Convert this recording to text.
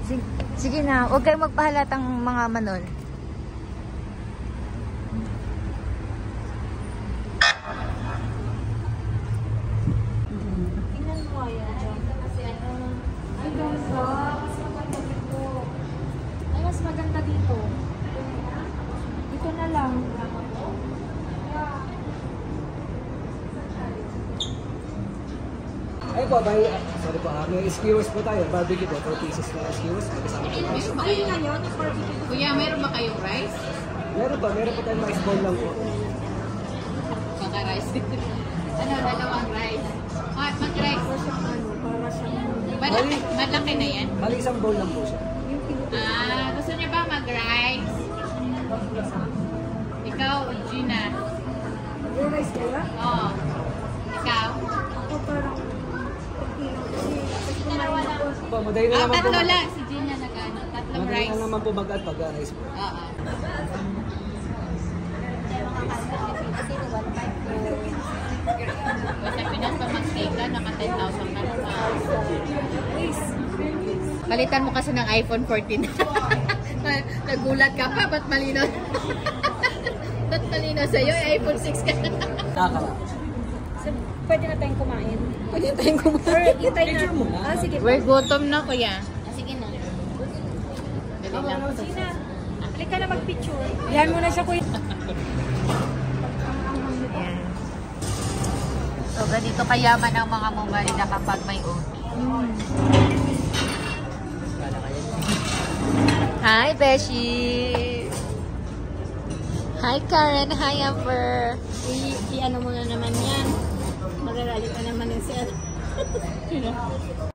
Sige na, huwag kayong magpahalatang mga manol. Tingnan mo kaya dyan. Ay, ganda. Mas maganda dito. Ay, mas maganda dito. Dito na lang. Ay po, sorry po, may skewers po tayo. Barbecue po, 4 pieces na skewers. Ay, ngayon, 42. Kuya, meron ba kayong rice? Meron po tayong mais ball lang po. Baka rice. Ano, dalawang rice. Ah, mag-rice. Para siyang Malaki na yan. Bali isang bowl lang po siya. Ah, gusto niya ba mag-rice? Ikaw, Gina. yung rice kaya? Oo. Ikaw? Ako parang okay lang kasi kumain ako. Po, madayin na naman po. Tatlo lang. Si Gina nag-ano. Tatlong Madayin rice. na naman po mag-add pag rice po. Oo. Basta pinagpamag-take naka 10,000 ka na. Palitan mo kasi ng iPhone 14. Nagulat ka pa, ba't malinaw? Ba't malinaw sa'yo? iPhone 6 ka na. Nakakala. So, pwede na tayong kumain. Pwede na tayong kumain. Or itay na. Ah, sige. We're gutom na, kuya. Sige na. Dali lang. Sige na. Halika na mag-picture. Yan mo na siya, kuya. Ayan. So, ganito kayaman ang mga mumarida kapag may OT. Hi, Beshi! Hi, Karen! Hi, Amber! I-ano mo na naman yan. Magarali ka naman yung siya.